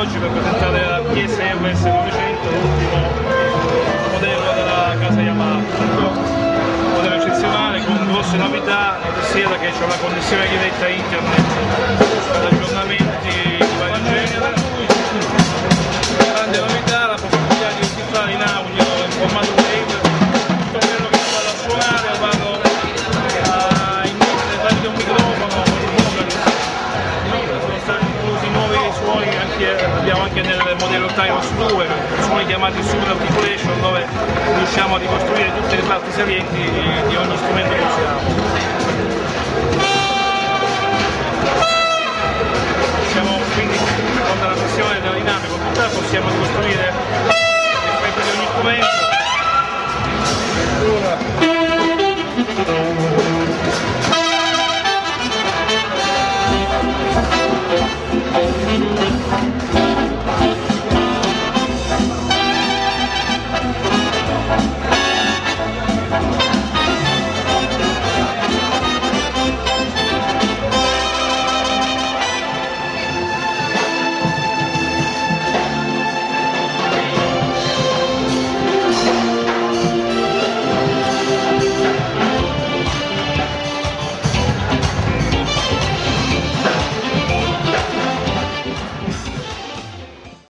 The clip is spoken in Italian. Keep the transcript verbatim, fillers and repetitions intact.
oggi per presentare la P S R S novecento, l'ultimo modello della casa Yamaha. Un modello eccezionale con grosse novità, sia che c'è una connessione diretta internet per aggiornamenti di vari generi. Grande novità, la possibilità di utilizzare in audio in formato wave tutto quello che vado a suonare, vado a immettere tramite un microfono, sono stati inclusi nuovi suoni, anche, abbiamo anche nel modello Tyros due, suoni chiamati Super Articulation, dove riusciamo a ricostruire tutte le parti salienti di ogni strumento che usiamo.